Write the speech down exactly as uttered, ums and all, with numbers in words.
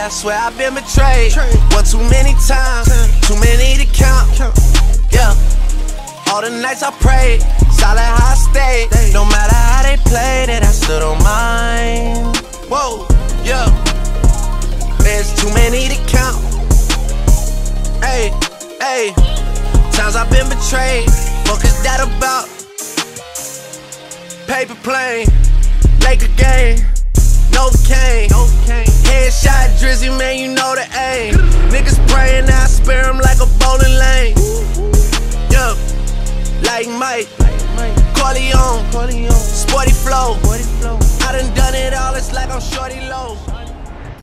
Yeah, I swear I've been betrayed. One too many times, too many to count. Yeah, all the nights I prayed, solid how I stayed. No matter how they played it, I still don't mind. Whoa, yeah, there's too many to count. Hey, hey, times I've been betrayed. Fuck is that about? Paper plane, make a game, no cane. Headshot Drizzy, man, you know the aim. Niggas praying, I spare them like a bowling lane. Yeah, like Mike, Corleone, sporty flow. I done done it all, it's like I'm Shorty Low.